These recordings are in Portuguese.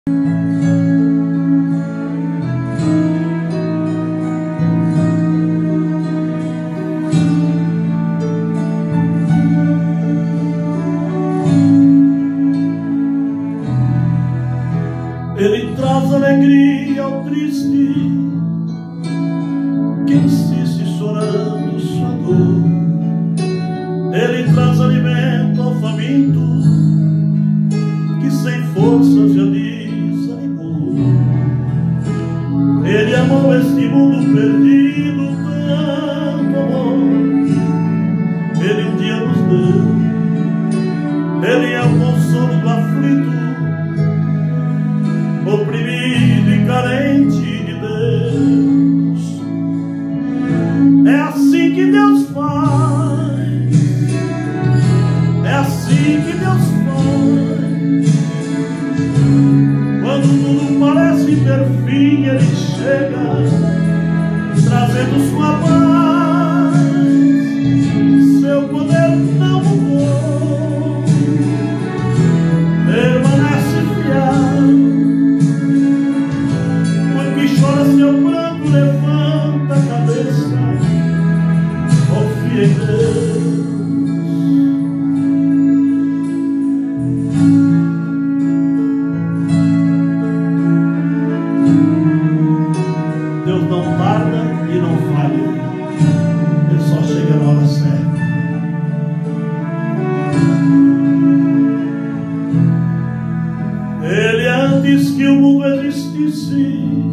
Ele traz alegria ao triste que insiste chorando sua dor. Ele traz alimento ao faminto que sem força já desanimou. Ele amou este mundo perdido, tanto amor Ele um dia nos deu. Ele é o consolo do aflito, oprimido e carente de Deus. É assim que Deus faz, é assim que Deus faz. Quando tudo parece ter fim, Ele chega trazendo sua paz. Seu poder não mudou, permanece fiel. Chora seu pranto, levanta a cabeça, confia em Deus. Deus não tarda e não falha, Ele só chega na hora certa. Ele antes que o mundo existisse,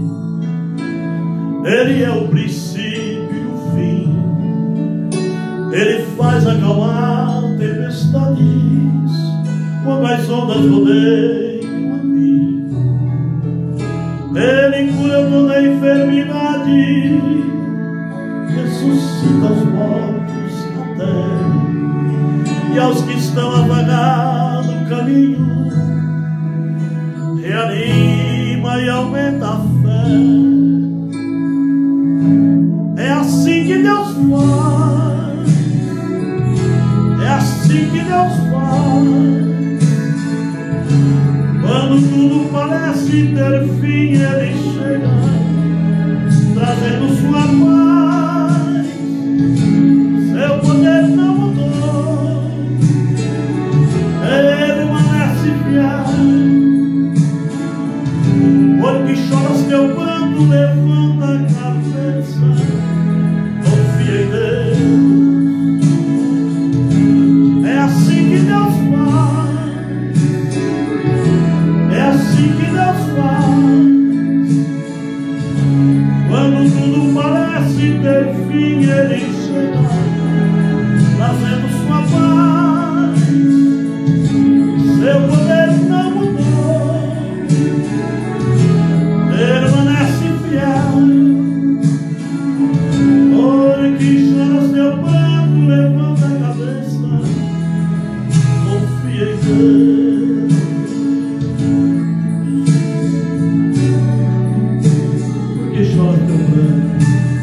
Ele é o princípio e o fim. Ele faz acalmar tempestades quando as ondas rodeiam a mim. Ele cura toda a enfermidade, ressuscita os mortos na terra, e aos que estão a vagar no caminho reanima e aumenta a fé. É assim que Deus faz, é assim que Deus faz. Quando tudo parece ter fim, Ele chega trazendo sua paz. Seu poder não mudou, Ele permanece fiel. Olho que chora seu pranto, levanta a cabeça, confia em Deus. É assim que Deus faz, é assim que Deus faz. Quando tudo parece ter fim, Ele chega trazendo sua paz. Seu poder não mudou, permanece fiel. Olha que chora seu pranto, levanta a cabeça, confia em Deus. Por que chora teu pranto?